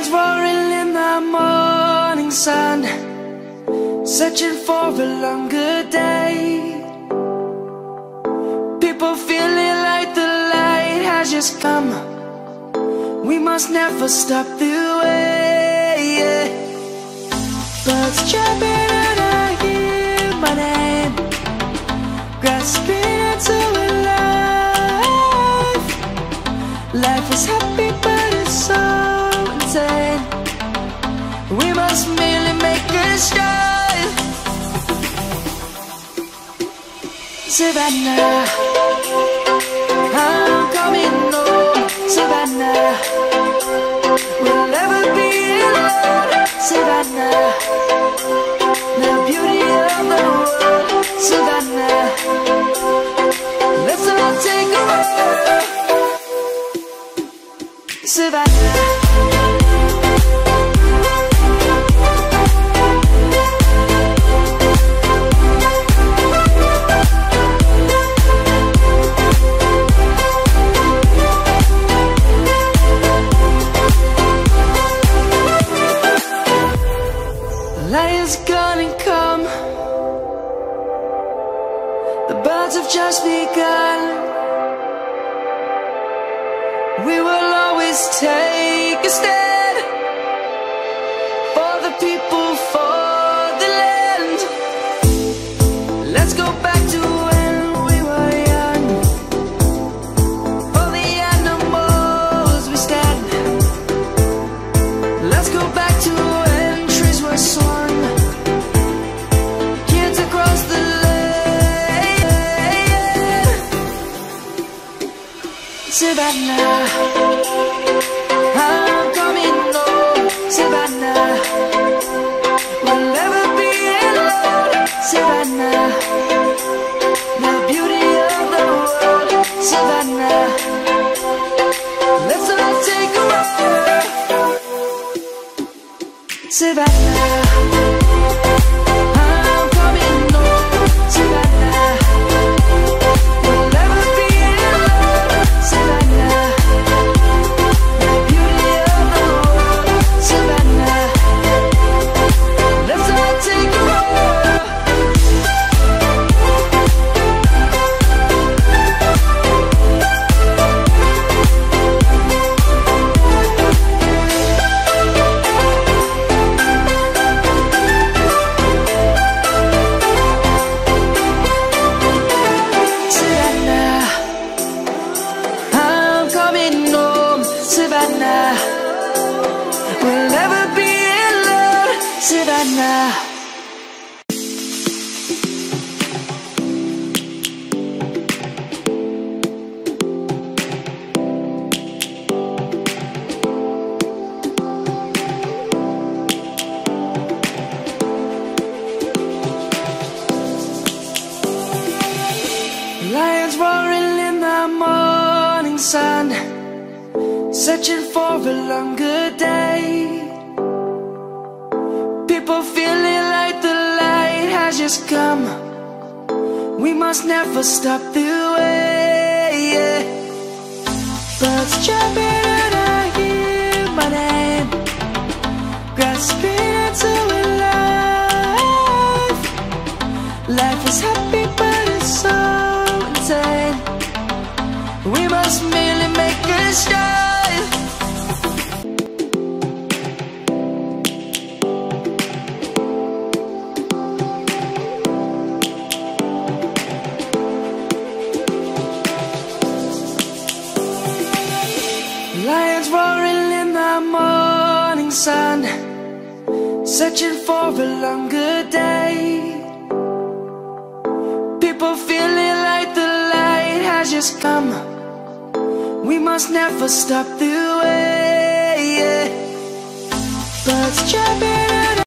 Lions roaring in the morning sun, searching for a longer day. People feeling like the light has just come. We must never stop the way. Birds chirping and I hear my name, grasping into a life. Life is happy but it's so insane. We must merely make a start. Savannah, I'm coming home. Savannah, we'll never be alone. Savannah, the beauty of the world. Savannah, let's all take a walk. Savannah, lion's gonna come. The birds have just begun. We will always take a stand for the people, for the land. Let's go back to when we were young. For the animals we stand. Let's go back to when trees were swung, kids across the land. Savannah, I'm coming home. Savannah, we'll never be alone. Savannah, the beauty of the world. Savannah, let's all take a walk. Savannah, I'm coming home. Savannah, we'll never be alone. Savannah, the beauty of the world. Savannah, let's all take a walk. Savannah, I'm coming home. Savannah, we'll never be alone. Savannah. Lions roaring in the morning sun, searching for a longer day. People feeling like the light has just come. We must never stop the way. Birds chirping and I hear my name, grasping into a life. Life is happy but it's so insane. We must merely make a start. Lions roaring in the morning sun, searching for a longer day. People feeling like the light has just come. We must never stop the way. Birds chirping